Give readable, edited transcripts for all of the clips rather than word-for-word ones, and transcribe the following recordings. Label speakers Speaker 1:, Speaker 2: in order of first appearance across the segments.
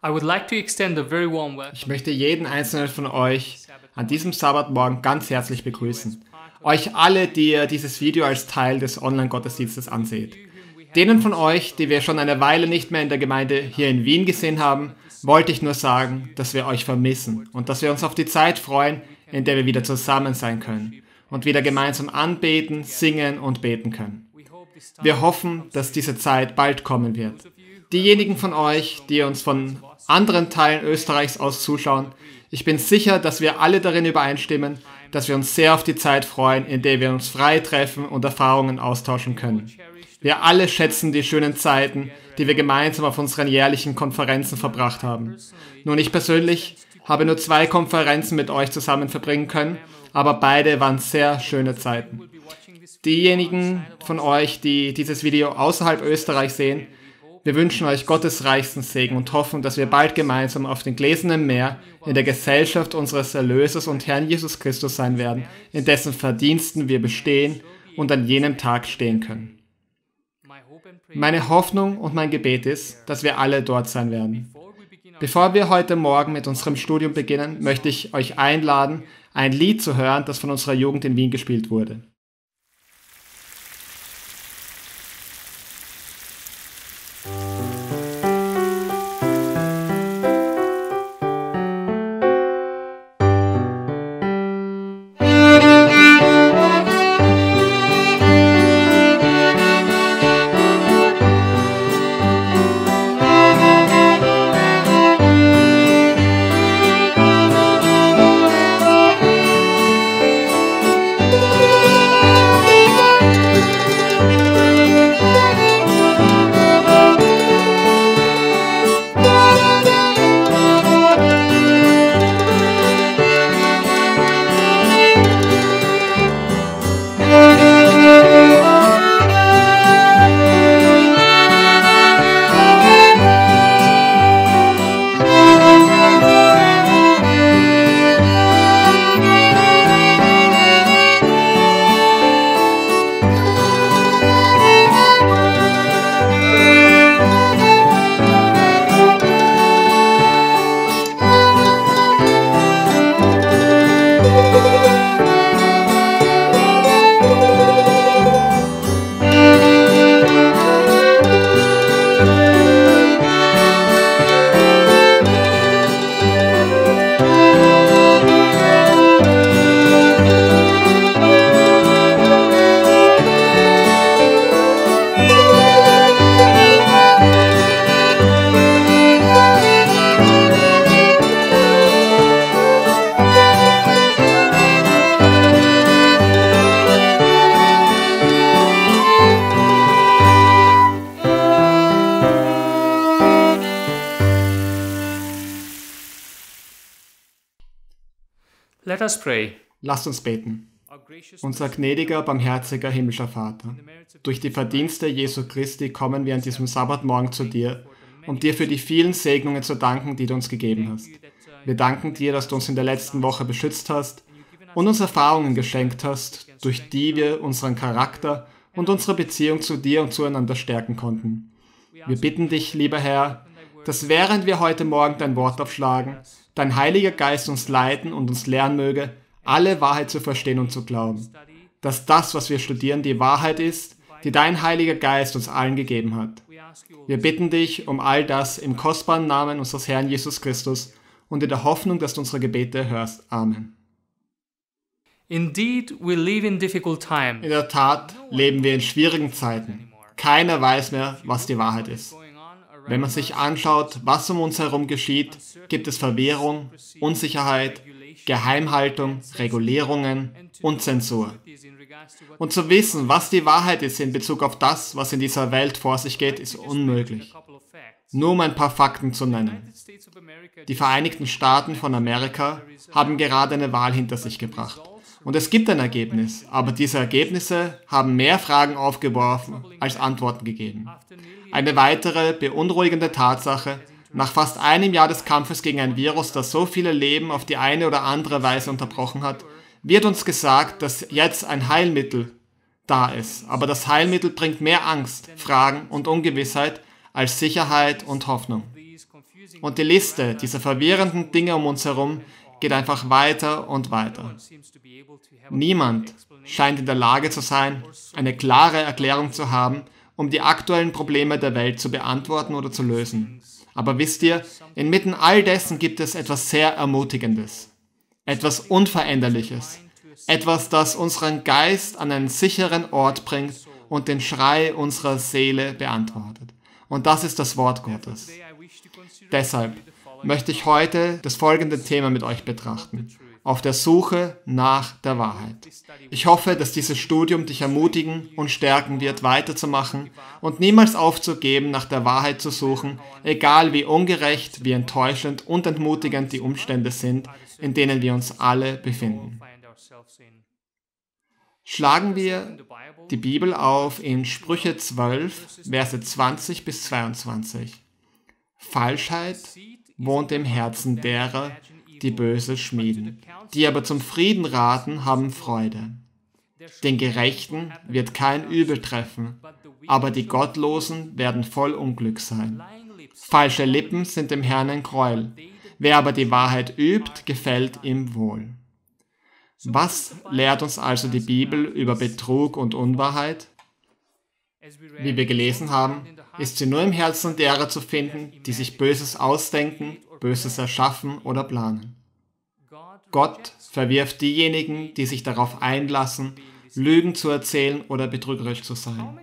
Speaker 1: Ich möchte jeden einzelnen von euch an diesem Sabbatmorgen ganz herzlich begrüßen. Euch alle, die ihr dieses Video als Teil des Online-Gottesdienstes anseht. Denen von euch, die wir schon eine Weile nicht mehr in der Gemeinde hier in Wien gesehen haben, wollte ich nur sagen, dass wir euch vermissen und dass wir uns auf die Zeit freuen, in der wir wieder zusammen sein können und wieder gemeinsam anbeten, singen und beten können. Wir hoffen, dass diese Zeit bald kommen wird. Diejenigen von euch, die uns von anderen Teilen Österreichs aus zuschauen, ich bin sicher, dass wir alle darin übereinstimmen, dass wir uns sehr auf die Zeit freuen, in der wir uns frei treffen und Erfahrungen austauschen können. Wir alle schätzen die schönen Zeiten, die wir gemeinsam auf unseren jährlichen Konferenzen verbracht haben. Nun, ich persönlich habe nur 2 Konferenzen mit euch zusammen verbringen können, aber beide waren sehr schöne Zeiten. Diejenigen von euch, die dieses Video außerhalb Österreichs sehen, wir wünschen euch Gottes reichsten Segen und hoffen, dass wir bald gemeinsam auf dem gläsernen Meer in der Gesellschaft unseres Erlösers und Herrn Jesus Christus sein werden, in dessen Verdiensten wir bestehen und an jenem Tag stehen können. Meine Hoffnung und mein Gebet ist, dass wir alle dort sein werden. Bevor wir heute Morgen mit unserem Studium beginnen, möchte ich euch einladen, ein Lied zu hören, das von unserer Jugend in Wien gespielt wurde.
Speaker 2: Let us pray.
Speaker 1: Lasst uns beten. Unser gnädiger, barmherziger himmlischer Vater, durch die Verdienste Jesu Christi kommen wir an diesem Sabbatmorgen zu dir, um dir für die vielen Segnungen zu danken, die du uns gegeben hast. Wir danken dir, dass du uns in der letzten Woche beschützt hast und uns Erfahrungen geschenkt hast, durch die wir unseren Charakter und unsere Beziehung zu dir und zueinander stärken konnten. Wir bitten dich, lieber Herr, dass während wir heute Morgen dein Wort aufschlagen, dein Heiliger Geist uns leiten und uns lehren möge, alle Wahrheit zu verstehen und zu glauben. Dass das, was wir studieren, die Wahrheit ist, die dein Heiliger Geist uns allen gegeben hat. Wir bitten dich um all das im kostbaren Namen unseres Herrn Jesus Christus und in der Hoffnung, dass du unsere Gebete hörst. Amen.
Speaker 2: Indeed, we live in difficult times.
Speaker 1: In der Tat leben wir in schwierigen Zeiten. Keiner weiß mehr, was die Wahrheit ist. Wenn man sich anschaut, was um uns herum geschieht, gibt es Verwirrung, Unsicherheit, Geheimhaltung, Regulierungen und Zensur. Und zu wissen, was die Wahrheit ist in Bezug auf das, was in dieser Welt vor sich geht, ist unmöglich. Nur um ein paar Fakten zu nennen. Die Vereinigten Staaten von Amerika haben gerade eine Wahl hinter sich gebracht. Und es gibt ein Ergebnis, aber diese Ergebnisse haben mehr Fragen aufgeworfen als Antworten gegeben. Eine weitere beunruhigende Tatsache: Nach fast einem Jahr des Kampfes gegen ein Virus, das so viele Leben auf die eine oder andere Weise unterbrochen hat, wird uns gesagt, dass jetzt ein Heilmittel da ist. Aber das Heilmittel bringt mehr Angst, Fragen und Ungewissheit als Sicherheit und Hoffnung. Und die Liste dieser verwirrenden Dinge um uns herum geht einfach weiter und weiter. Niemand scheint in der Lage zu sein, eine klare Erklärung zu haben, um die aktuellen Probleme der Welt zu beantworten oder zu lösen. Aber wisst ihr, inmitten all dessen gibt es etwas sehr Ermutigendes, etwas Unveränderliches, etwas, das unseren Geist an einen sicheren Ort bringt und den Schrei unserer Seele beantwortet. Und das ist das Wort Gottes. Deshalb möchte ich heute das folgende Thema mit euch betrachten: auf der Suche nach der Wahrheit. Ich hoffe, dass dieses Studium dich ermutigen und stärken wird, weiterzumachen und niemals aufzugeben, nach der Wahrheit zu suchen, egal wie ungerecht, wie enttäuschend und entmutigend die Umstände sind, in denen wir uns alle befinden. Schlagen wir die Bibel auf in Sprüche 12, Verse 20 bis 22. Falschheit wohnt im Herzen derer, die Böses schmieden. Die aber zum Frieden raten, haben Freude. Den Gerechten wird kein Übel treffen, aber die Gottlosen werden voll Unglück sein. Falsche Lippen sind dem Herrn ein Gräuel. Wer aber die Wahrheit übt, gefällt ihm wohl. Was lehrt uns also die Bibel über Betrug und Unwahrheit? Wie wir gelesen haben, ist sie nur im Herzen derer zu finden, die sich Böses ausdenken, Böses erschaffen oder planen. Gott verwirft diejenigen, die sich darauf einlassen, Lügen zu erzählen oder betrügerisch zu sein.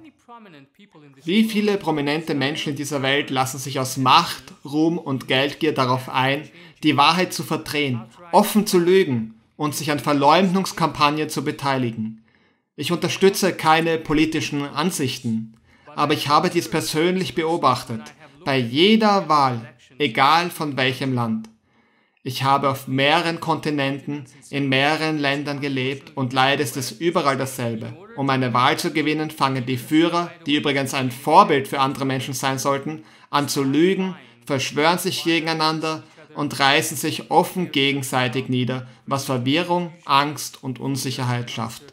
Speaker 1: Wie viele prominente Menschen in dieser Welt lassen sich aus Macht, Ruhm und Geldgier darauf ein, die Wahrheit zu verdrehen, offen zu lügen und sich an Verleumdungskampagnen zu beteiligen? Ich unterstütze keine politischen Ansichten, aber ich habe dies persönlich beobachtet, bei jeder Wahl, egal von welchem Land. Ich habe auf mehreren Kontinenten, in mehreren Ländern gelebt und leider ist es überall dasselbe. Um eine Wahl zu gewinnen, fangen die Führer, die übrigens ein Vorbild für andere Menschen sein sollten, an zu lügen, verschwören sich gegeneinander und reißen sich offen gegenseitig nieder, was Verwirrung, Angst und Unsicherheit schafft.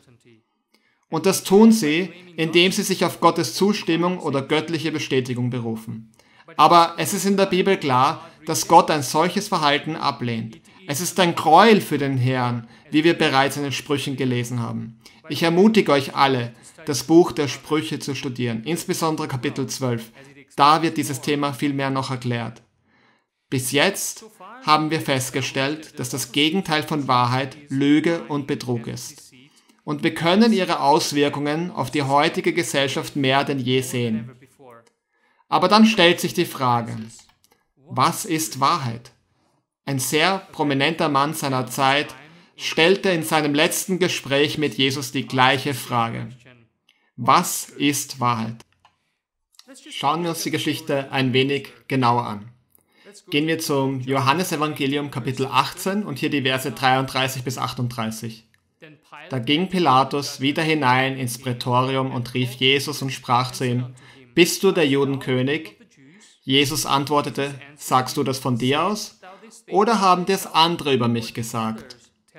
Speaker 1: Und das tun sie, indem sie sich auf Gottes Zustimmung oder göttliche Bestätigung berufen. Aber es ist in der Bibel klar, dass Gott ein solches Verhalten ablehnt. Es ist ein Gräuel für den Herrn, wie wir bereits in den Sprüchen gelesen haben. Ich ermutige euch alle, das Buch der Sprüche zu studieren, insbesondere Kapitel 12. Da wird dieses Thema viel mehr noch erklärt. Bis jetzt haben wir festgestellt, dass das Gegenteil von Wahrheit Lüge und Betrug ist. Und wir können ihre Auswirkungen auf die heutige Gesellschaft mehr denn je sehen. Aber dann stellt sich die Frage: Was ist Wahrheit? Ein sehr prominenter Mann seiner Zeit stellte in seinem letzten Gespräch mit Jesus die gleiche Frage: Was ist Wahrheit? Schauen wir uns die Geschichte ein wenig genauer an. Gehen wir zum Johannesevangelium Kapitel 18 und hier die Verse 33 bis 38. Da ging Pilatus wieder hinein ins Prätorium und rief Jesus und sprach zu ihm: Bist du der Judenkönig? Jesus antwortete: Sagst du das von dir aus? Oder haben das andere über mich gesagt?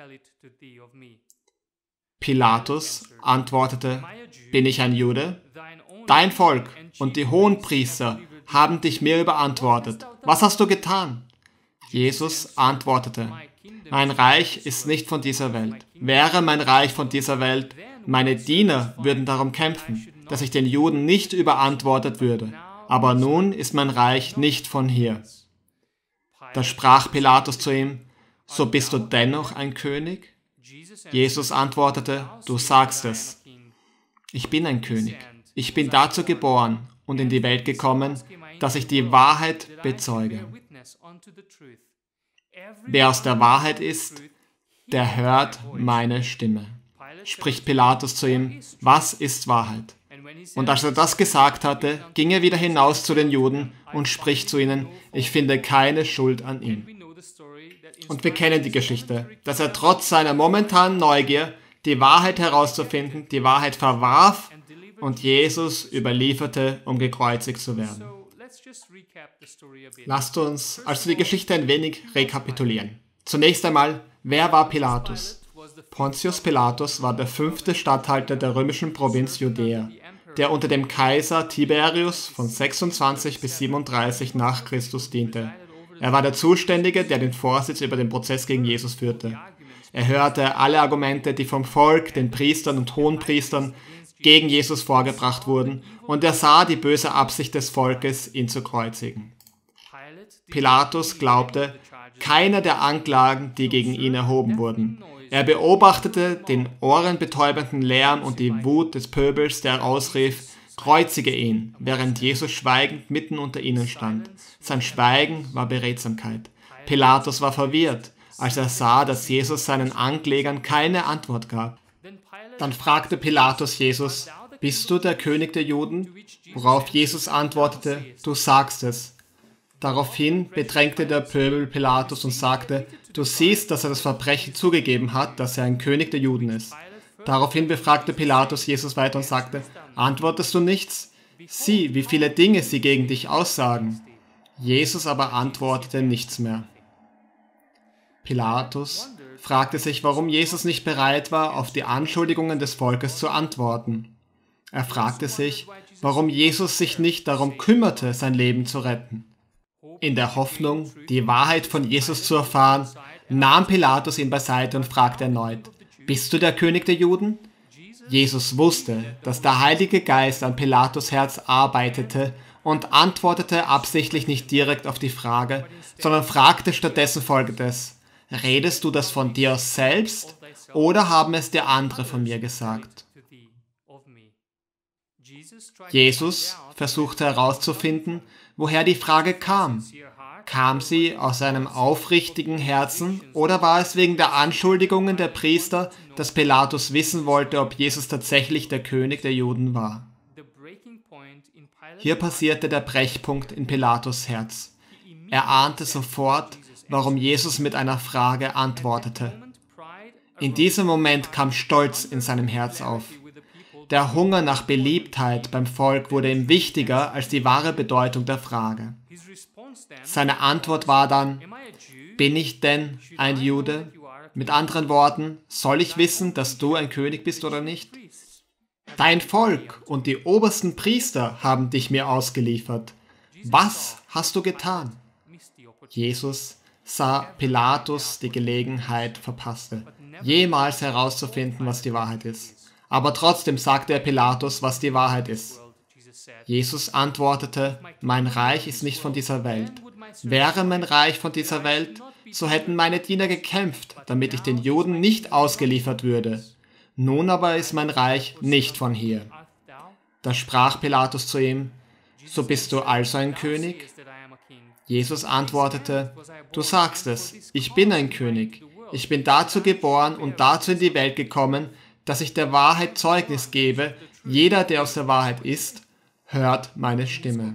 Speaker 1: Pilatus antwortete: Bin ich ein Jude? Dein Volk und die Hohenpriester haben dich mir überantwortet. Was hast du getan? Jesus antwortete: Mein Reich ist nicht von dieser Welt. Wäre mein Reich von dieser Welt, meine Diener würden darum kämpfen, dass ich den Juden nicht überantwortet würde. Aber nun ist mein Reich nicht von hier. Da sprach Pilatus zu ihm: So bist du dennoch ein König? Jesus antwortete: Du sagst es. Ich bin ein König. Ich bin dazu geboren und in die Welt gekommen, dass ich die Wahrheit bezeuge. Wer aus der Wahrheit ist, der hört meine Stimme. Spricht Pilatus zu ihm: Was ist Wahrheit? Und als er das gesagt hatte, ging er wieder hinaus zu den Juden und spricht zu ihnen: Ich finde keine Schuld an ihm. Und wir kennen die Geschichte, dass er trotz seiner momentanen Neugier, die Wahrheit herauszufinden, die Wahrheit verwarf und Jesus überlieferte, um gekreuzigt zu werden. Lasst uns also die Geschichte ein wenig rekapitulieren. Zunächst einmal, wer war Pilatus? Pontius Pilatus war der 5. Statthalter der römischen Provinz Judäa. der unter dem Kaiser Tiberius von 26 bis 37 nach Christus diente. Er war der Zuständige, der den Vorsitz über den Prozess gegen Jesus führte. Er hörte alle Argumente, die vom Volk, den Priestern und Hohenpriestern gegen Jesus vorgebracht wurden, und er sah die böse Absicht des Volkes, ihn zu kreuzigen. Pilatus glaubte keiner der Anklagen, die gegen ihn erhoben wurden. Er beobachtete den ohrenbetäubenden Lärm und die Wut des Pöbels, der ausrief, kreuzige ihn, während Jesus schweigend mitten unter ihnen stand. Sein Schweigen war Beredsamkeit. Pilatus war verwirrt, als er sah, dass Jesus seinen Anklägern keine Antwort gab. Dann fragte Pilatus Jesus, bist du der König der Juden? Worauf Jesus antwortete, du sagst es. Daraufhin bedrängte der Pöbel Pilatus und sagte, du siehst, dass er das Verbrechen zugegeben hat, dass er ein König der Juden ist. Daraufhin befragte Pilatus Jesus weiter und sagte, antwortest du nichts? Sieh, wie viele Dinge sie gegen dich aussagen. Jesus aber antwortete nichts mehr. Pilatus fragte sich, warum Jesus nicht bereit war, auf die Anschuldigungen des Volkes zu antworten. Er fragte sich, warum Jesus sich nicht darum kümmerte, sein Leben zu retten. In der Hoffnung, die Wahrheit von Jesus zu erfahren, nahm Pilatus ihn beiseite und fragte erneut, bist du der König der Juden? Jesus wusste, dass der Heilige Geist an Pilatus Herz arbeitete und antwortete absichtlich nicht direkt auf die Frage, sondern fragte stattdessen Folgendes, redest du das von dir selbst oder haben es dir andere von mir gesagt? Jesus versuchte herauszufinden, woher die Frage kam. Kam sie aus einem aufrichtigen Herzen oder war es wegen der Anschuldigungen der Priester, dass Pilatus wissen wollte, ob Jesus tatsächlich der König der Juden war? Hier passierte der Brechpunkt in Pilatus' Herz. Er ahnte sofort, warum Jesus mit einer Frage antwortete. In diesem Moment kam Stolz in seinem Herz auf. Der Hunger nach Beliebtheit beim Volk wurde ihm wichtiger als die wahre Bedeutung der Frage. Seine Antwort war dann, bin ich denn ein Jude? Mit anderen Worten, soll ich wissen, dass du ein König bist oder nicht? Dein Volk und die obersten Priester haben dich mir ausgeliefert. Was hast du getan? Jesus sah Pilatus die Gelegenheit verpasste, jemals herauszufinden, was die Wahrheit ist. Aber trotzdem sagte er Pilatus, was die Wahrheit ist. Jesus antwortete, mein Reich ist nicht von dieser Welt. Wäre mein Reich von dieser Welt, so hätten meine Diener gekämpft, damit ich den Juden nicht ausgeliefert würde. Nun aber ist mein Reich nicht von hier. Da sprach Pilatus zu ihm, so bist du also ein König? Jesus antwortete, du sagst es, ich bin ein König. Ich bin dazu geboren und dazu in die Welt gekommen, dass ich der Wahrheit Zeugnis gebe. Jeder, der aus der Wahrheit ist, hört meine Stimme.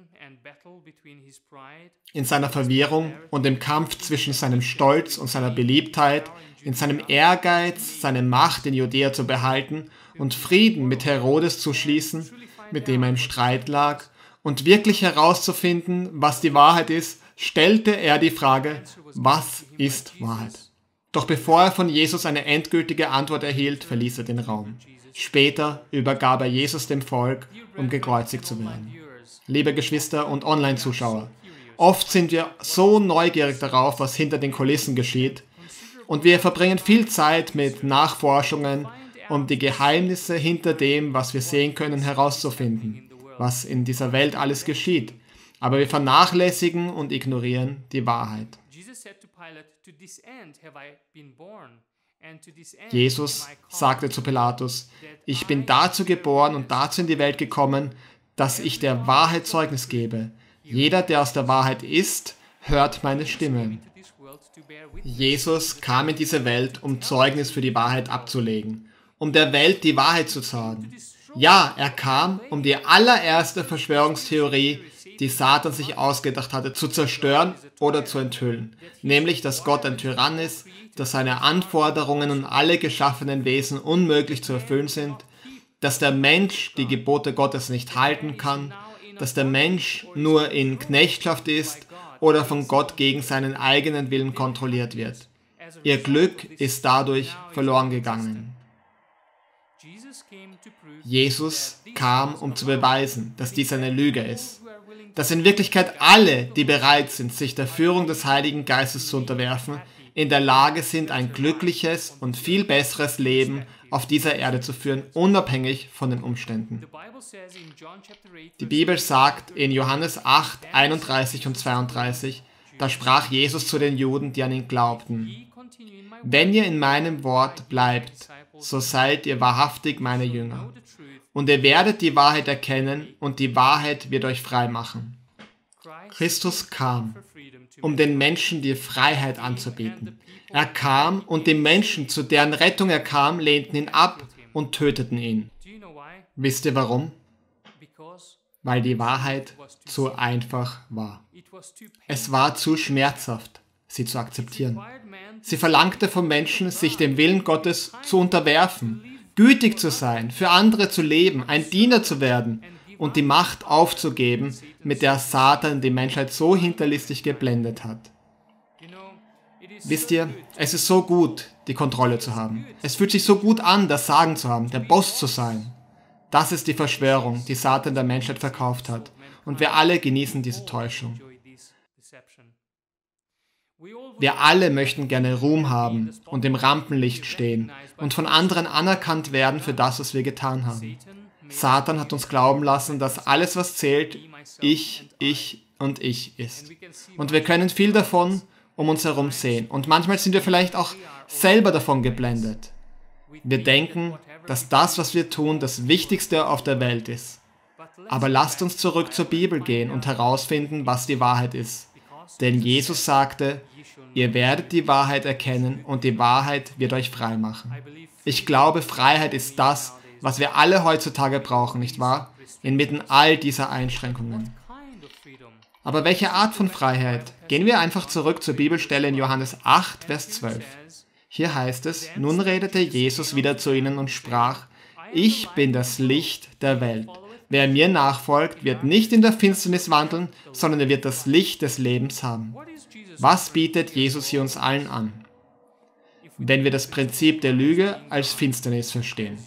Speaker 1: In seiner Verwirrung und im Kampf zwischen seinem Stolz und seiner Beliebtheit, in seinem Ehrgeiz, seine Macht in Judäa zu behalten und Frieden mit Herodes zu schließen, mit dem er im Streit lag, und wirklich herauszufinden, was die Wahrheit ist, stellte er die Frage, was ist Wahrheit? Doch bevor er von Jesus eine endgültige Antwort erhielt, verließ er den Raum. Später übergab er Jesus dem Volk, um gekreuzigt zu werden. Liebe Geschwister und Online-Zuschauer, oft sind wir so neugierig darauf, was hinter den Kulissen geschieht, und wir verbringen viel Zeit mit Nachforschungen, um die Geheimnisse hinter dem, was wir sehen können, herauszufinden, was in dieser Welt alles geschieht. Aber wir vernachlässigen und ignorieren die Wahrheit. Jesus sagte zu Pilatus, ich bin dazu geboren und dazu in die Welt gekommen, dass ich der Wahrheit Zeugnis gebe. Jeder, der aus der Wahrheit ist, hört meine Stimme. Jesus kam in diese Welt, um Zeugnis für die Wahrheit abzulegen, um der Welt die Wahrheit zu sagen. Ja, er kam, um die allererste Verschwörungstheorie, die Satan sich ausgedacht hatte, zu zerstören oder zu enthüllen. Nämlich, dass Gott ein Tyrann ist, dass seine Anforderungen an alle geschaffenen Wesen unmöglich zu erfüllen sind, dass der Mensch die Gebote Gottes nicht halten kann, dass der Mensch nur in Knechtschaft ist oder von Gott gegen seinen eigenen Willen kontrolliert wird. Ihr Glück ist dadurch verloren gegangen. Jesus kam, um zu beweisen, dass dies eine Lüge ist. Dass in Wirklichkeit alle, die bereit sind, sich der Führung des Heiligen Geistes zu unterwerfen, in der Lage sind, ein glückliches und viel besseres Leben auf dieser Erde zu führen, unabhängig von den Umständen. Die Bibel sagt in Johannes 8, 31 und 32, da sprach Jesus zu den Juden, die an ihn glaubten: Wenn ihr in meinem Wort bleibt, so seid ihr wahrhaftig meine Jünger. Und ihr werdet die Wahrheit erkennen, und die Wahrheit wird euch frei machen. Christus kam, um den Menschen die Freiheit anzubieten. Er kam, und die Menschen, zu deren Rettung er kam, lehnten ihn ab und töteten ihn. Wisst ihr warum? Weil die Wahrheit zu einfach war. Es war zu schmerzhaft, sie zu akzeptieren. Sie verlangte vom Menschen, sich dem Willen Gottes zu unterwerfen, gütig zu sein, für andere zu leben, ein Diener zu werden und die Macht aufzugeben, mit der Satan die Menschheit so hinterlistig geblendet hat. Wisst ihr, es ist so gut, die Kontrolle zu haben. Es fühlt sich so gut an, das Sagen zu haben, der Boss zu sein. Das ist die Verschwörung, die Satan der Menschheit verkauft hat. Und wir alle genießen diese Täuschung. Wir alle möchten gerne Ruhm haben und im Rampenlicht stehen und von anderen anerkannt werden für das, was wir getan haben. Satan hat uns glauben lassen, dass alles, was zählt, ich und ich ist. Und wir können viel davon um uns herum sehen. Und manchmal sind wir vielleicht auch selber davon geblendet. Wir denken, dass das, was wir tun, das Wichtigste auf der Welt ist. Aber lasst uns zurück zur Bibel gehen und herausfinden, was die Wahrheit ist. Denn Jesus sagte, ihr werdet die Wahrheit erkennen und die Wahrheit wird euch frei machen. Ich glaube, Freiheit ist das, was wir alle heutzutage brauchen, nicht wahr? Inmitten all dieser Einschränkungen. Aber welche Art von Freiheit? Gehen wir einfach zurück zur Bibelstelle in Johannes 8, Vers 12. Hier heißt es, nun redete Jesus wieder zu ihnen und sprach, ich bin das Licht der Welt. Wer mir nachfolgt, wird nicht in der Finsternis wandeln, sondern er wird das Licht des Lebens haben. Was bietet Jesus hier uns allen an? Wenn wir das Prinzip der Lüge als Finsternis verstehen.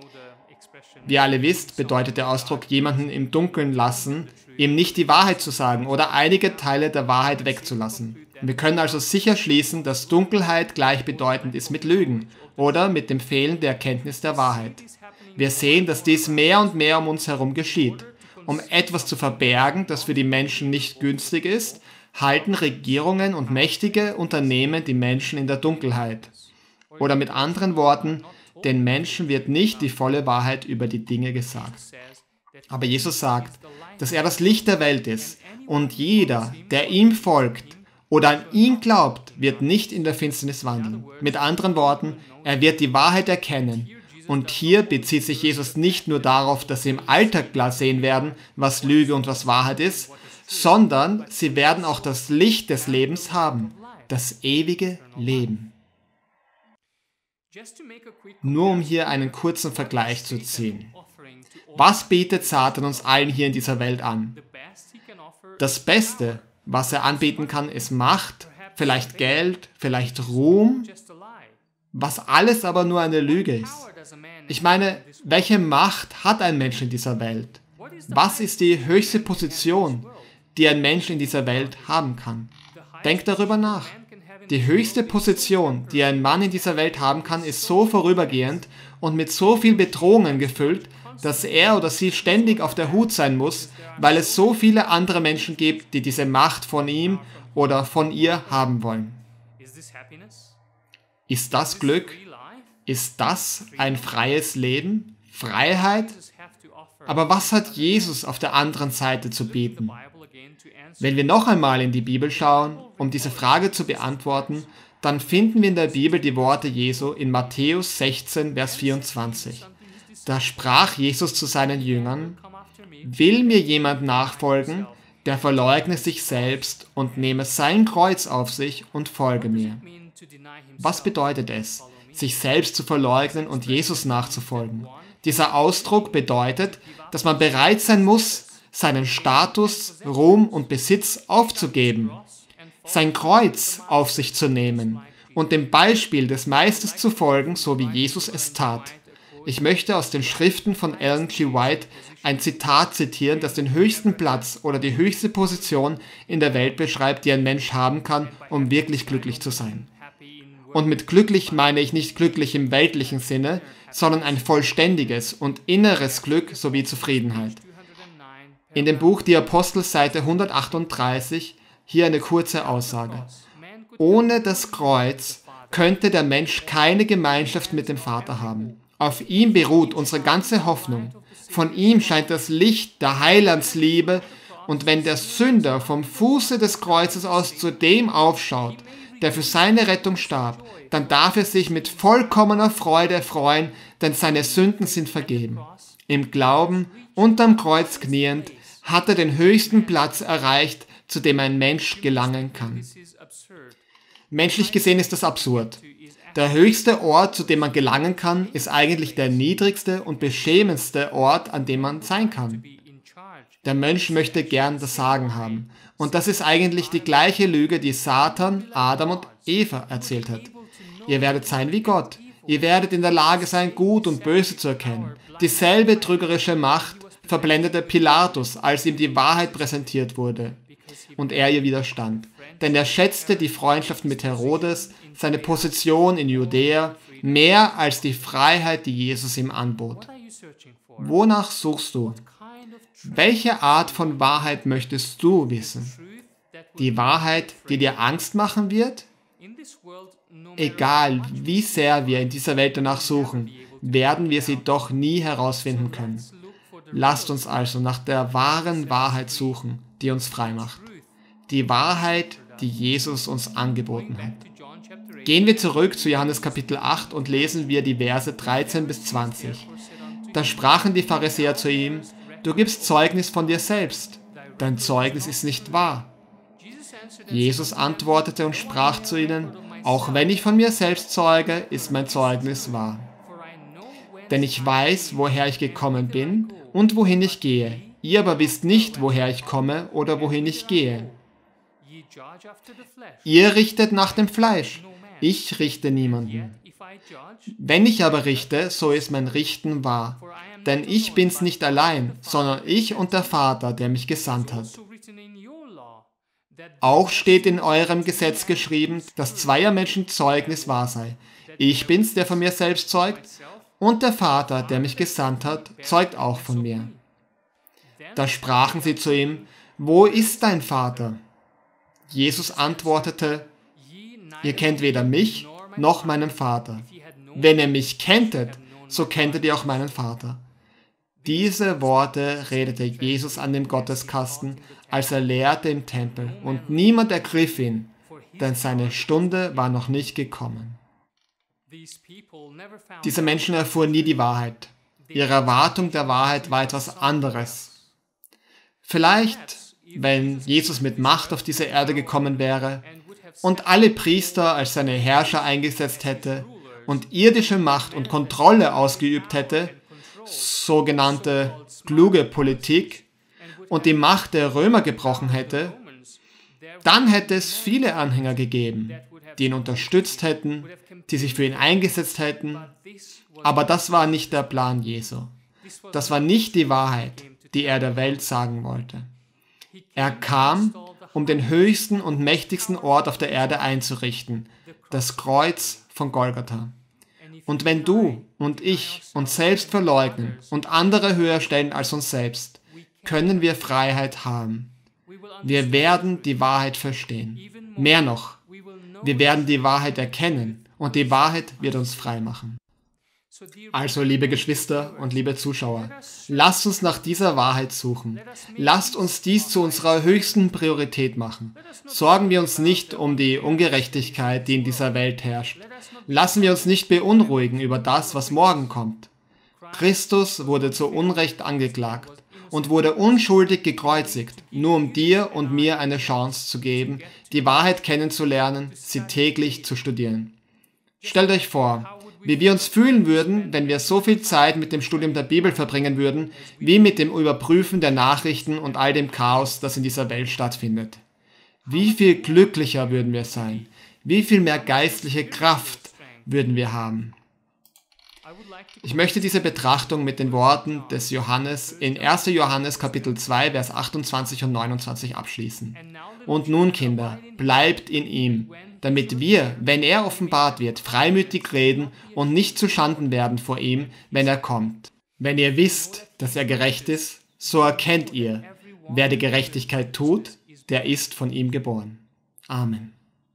Speaker 1: Wie ihr alle wisst, bedeutet der Ausdruck jemanden im Dunkeln lassen, ihm nicht die Wahrheit zu sagen oder einige Teile der Wahrheit wegzulassen. Wir können also sicher schließen, dass Dunkelheit gleichbedeutend ist mit Lügen oder mit dem Fehlen der Erkenntnis der Wahrheit. Wir sehen, dass dies mehr und mehr um uns herum geschieht. Um etwas zu verbergen, das für die Menschen nicht günstig ist, halten Regierungen und mächtige Unternehmen die Menschen in der Dunkelheit. Oder mit anderen Worten, den Menschen wird nicht die volle Wahrheit über die Dinge gesagt. Aber Jesus sagt, dass er das Licht der Welt ist und jeder, der ihm folgt oder an ihn glaubt, wird nicht in der Finsternis wandeln. Mit anderen Worten, er wird die Wahrheit erkennen. Und hier bezieht sich Jesus nicht nur darauf, dass sie im Alltag klar sehen werden, was Lüge und was Wahrheit ist, sondern sie werden auch das Licht des Lebens haben, das ewige Leben. Nur um hier einen kurzen Vergleich zu ziehen. Was bietet Satan uns allen hier in dieser Welt an? Das Beste, was er anbieten kann, ist Macht, vielleicht Geld, vielleicht Ruhm, was alles aber nur eine Lüge ist. Ich meine, welche Macht hat ein Mensch in dieser Welt? Was ist die höchste Position, die ein Mensch in dieser Welt haben kann? Denkt darüber nach. Die höchste Position, die ein Mann in dieser Welt haben kann, ist so vorübergehend und mit so viel Bedrohungen gefüllt, dass er oder sie ständig auf der Hut sein muss, weil es so viele andere Menschen gibt, die diese Macht von ihm oder von ihr haben wollen. Ist das Glück? Ist das ein freies Leben? Freiheit? Aber was hat Jesus auf der anderen Seite zu bieten? Wenn wir noch einmal in die Bibel schauen, um diese Frage zu beantworten, dann finden wir in der Bibel die Worte Jesu in Matthäus 16, Vers 24. Da sprach Jesus zu seinen Jüngern, will mir jemand nachfolgen, der verleugne sich selbst und nehme sein Kreuz auf sich und folge mir. Was bedeutet es, sich selbst zu verleugnen und Jesus nachzufolgen? Dieser Ausdruck bedeutet, dass man bereit sein muss, seinen Status, Ruhm und Besitz aufzugeben, sein Kreuz auf sich zu nehmen und dem Beispiel des Meisters zu folgen, so wie Jesus es tat. Ich möchte aus den Schriften von Ellen G. White ein Zitat zitieren, das den höchsten Platz oder die höchste Position in der Welt beschreibt, die ein Mensch haben kann, um wirklich glücklich zu sein. Und mit glücklich meine ich nicht glücklich im weltlichen Sinne, sondern ein vollständiges und inneres Glück sowie Zufriedenheit. In dem Buch Die Apostel, Seite 138, hier eine kurze Aussage. Ohne das Kreuz könnte der Mensch keine Gemeinschaft mit dem Vater haben. Auf ihm beruht unsere ganze Hoffnung. Von ihm scheint das Licht der Heilandsliebe, und wenn der Sünder vom Fuße des Kreuzes aus zu dem aufschaut, der für seine Rettung starb, dann darf er sich mit vollkommener Freude freuen, denn seine Sünden sind vergeben. Im Glauben, unterm Kreuz kniend, hat er den höchsten Platz erreicht, zu dem ein Mensch gelangen kann. Menschlich gesehen ist das absurd. Der höchste Ort, zu dem man gelangen kann, ist eigentlich der niedrigste und beschämendste Ort, an dem man sein kann. Der Mensch möchte gern das Sagen haben. Und das ist eigentlich die gleiche Lüge, die Satan, Adam und Eva erzählt hat. Ihr werdet sein wie Gott. Ihr werdet in der Lage sein, Gut und Böse zu erkennen. Dieselbe trügerische Macht verblendete Pilatus, als ihm die Wahrheit präsentiert wurde. Und er ihr widerstand. Denn er schätzte die Freundschaft mit Herodes, seine Position in Judäa, mehr als die Freiheit, die Jesus ihm anbot. Wonach suchst du? Welche Art von Wahrheit möchtest du wissen? Die Wahrheit, die dir Angst machen wird? Egal, wie sehr wir in dieser Welt danach suchen, werden wir sie doch nie herausfinden können. Lasst uns also nach der wahren Wahrheit suchen, die uns frei macht. Die Wahrheit, die Jesus uns angeboten hat. Gehen wir zurück zu Johannes Kapitel 8 und lesen wir die Verse 13 bis 20. Da sprachen die Pharisäer zu ihm: Du gibst Zeugnis von dir selbst, dein Zeugnis ist nicht wahr. Jesus antwortete und sprach zu ihnen: Auch wenn ich von mir selbst zeuge, ist mein Zeugnis wahr. Denn ich weiß, woher ich gekommen bin und wohin ich gehe. Ihr aber wisst nicht, woher ich komme oder wohin ich gehe. Ihr richtet nach dem Fleisch, ich richte niemanden. Wenn ich aber richte, so ist mein Richten wahr. Denn ich bin's nicht allein, sondern ich und der Vater, der mich gesandt hat. Auch steht in eurem Gesetz geschrieben, dass zweier Menschen Zeugnis wahr sei. Ich bin's, der von mir selbst zeugt, und der Vater, der mich gesandt hat, zeugt auch von mir. Da sprachen sie zu ihm: Wo ist dein Vater? Jesus antwortete: Ihr kennt weder mich noch meinen Vater. Wenn ihr mich kenntet, so kenntet ihr auch meinen Vater. Diese Worte redete Jesus an dem Gotteskasten, als er lehrte im Tempel, und niemand ergriff ihn, denn seine Stunde war noch nicht gekommen. Diese Menschen erfuhren nie die Wahrheit. Ihre Erwartung der Wahrheit war etwas anderes. Vielleicht, wenn Jesus mit Macht auf diese Erde gekommen wäre und alle Priester als seine Herrscher eingesetzt hätte und irdische Macht und Kontrolle ausgeübt hätte, sogenannte kluge Politik, und die Macht der Römer gebrochen hätte, dann hätte es viele Anhänger gegeben, die ihn unterstützt hätten, die sich für ihn eingesetzt hätten. Aber das war nicht der Plan Jesu. Das war nicht die Wahrheit, die er der Welt sagen wollte. Er kam, um den höchsten und mächtigsten Ort auf der Erde einzurichten, das Kreuz von Golgatha. Und wenn du und ich uns selbst verleugnen und andere höher stellen als uns selbst, können wir Freiheit haben. Wir werden die Wahrheit verstehen. Mehr noch, wir werden die Wahrheit erkennen und die Wahrheit wird uns frei machen. Also, liebe Geschwister und liebe Zuschauer, lasst uns nach dieser Wahrheit suchen. Lasst uns dies zu unserer höchsten Priorität machen. Sorgen wir uns nicht um die Ungerechtigkeit, die in dieser Welt herrscht. Lassen wir uns nicht beunruhigen über das, was morgen kommt. Christus wurde zu Unrecht angeklagt und wurde unschuldig gekreuzigt, nur um dir und mir eine Chance zu geben, die Wahrheit kennenzulernen, sie täglich zu studieren. Stellt euch vor, wie wir uns fühlen würden, wenn wir so viel Zeit mit dem Studium der Bibel verbringen würden, wie mit dem Überprüfen der Nachrichten und all dem Chaos, das in dieser Welt stattfindet. Wie viel glücklicher würden wir sein? Wie viel mehr geistliche Kraft würden wir haben? Ich möchte diese Betrachtung mit den Worten des Johannes in 1. Johannes Kapitel 2, Vers 28 und 29 abschließen. Und nun, Kinder, bleibt in ihm, damit wir, wenn er offenbart wird, freimütig reden und nicht zu Schanden werden vor ihm, wenn er kommt. Wenn ihr wisst, dass er gerecht ist, so erkennt ihr, wer die Gerechtigkeit tut, der ist von ihm geboren. Amen.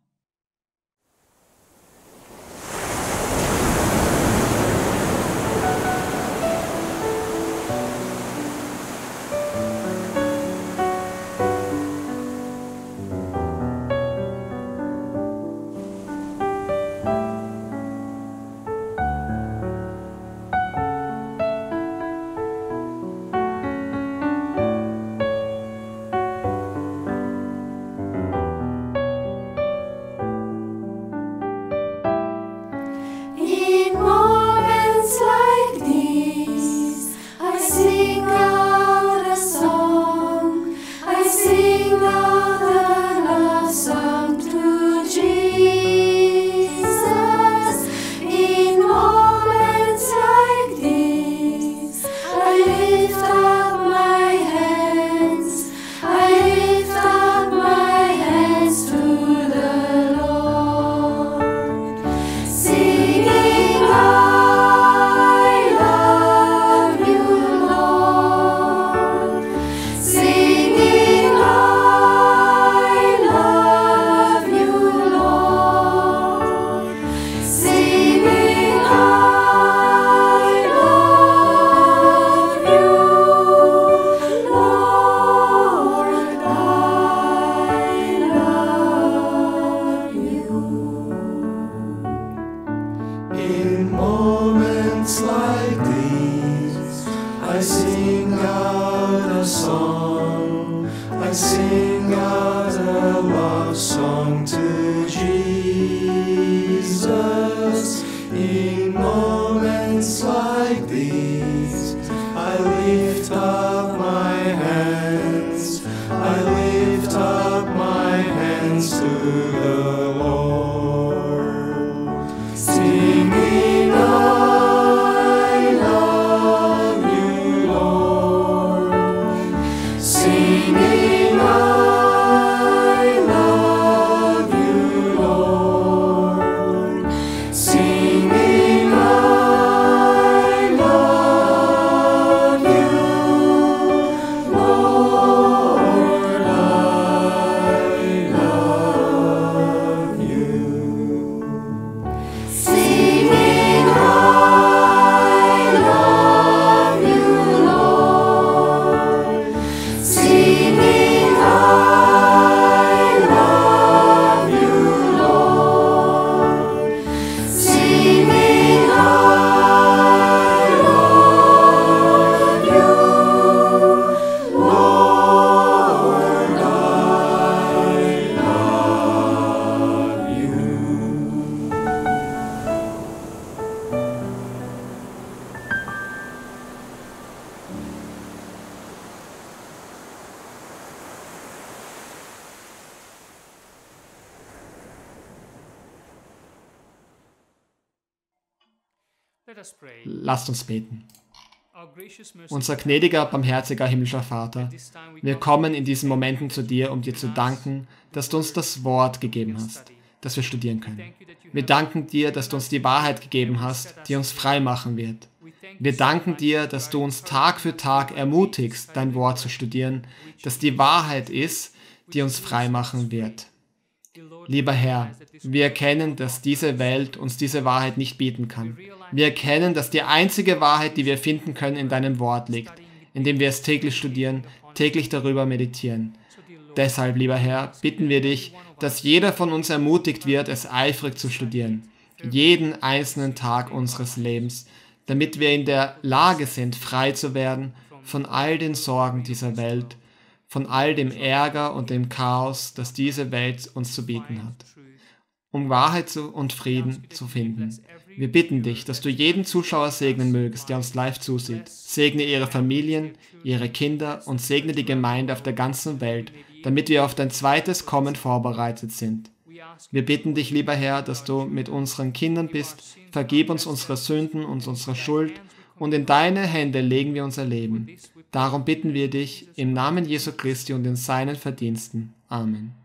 Speaker 1: Lasst uns beten. Unser gnädiger, barmherziger himmlischer Vater, wir kommen in diesen Momenten zu dir, um dir zu danken, dass du uns das Wort gegeben hast, das wir studieren können. Wir danken dir, dass du uns die Wahrheit gegeben hast, die uns frei machen wird. Wir danken dir, dass du uns Tag für Tag ermutigst, dein Wort zu studieren, dass die Wahrheit ist, die uns frei machen wird. Lieber Herr, wir erkennen, dass diese Welt uns diese Wahrheit nicht bieten kann. Wir erkennen, dass die einzige Wahrheit, die wir finden können, in deinem Wort liegt, indem wir es täglich studieren, täglich darüber meditieren. Deshalb, lieber Herr, bitten wir dich, dass jeder von uns ermutigt wird, es eifrig zu studieren, jeden einzelnen Tag unseres Lebens, damit wir in der Lage sind, frei zu werden von all den Sorgen dieser Welt, von all dem Ärger und dem Chaos, das diese Welt uns zu bieten hat, um Wahrheit und Frieden zu finden. Wir bitten dich, dass du jeden Zuschauer segnen mögest, der uns live zusieht. Segne ihre Familien, ihre Kinder und segne die Gemeinde auf der ganzen Welt, damit wir auf dein zweites Kommen vorbereitet sind. Wir bitten dich, lieber Herr, dass du mit unseren Kindern bist. Vergib uns unsere Sünden und unsere Schuld und in deine Hände legen wir unser Leben. Darum bitten wir dich im Namen Jesu Christi und in seinen Verdiensten. Amen.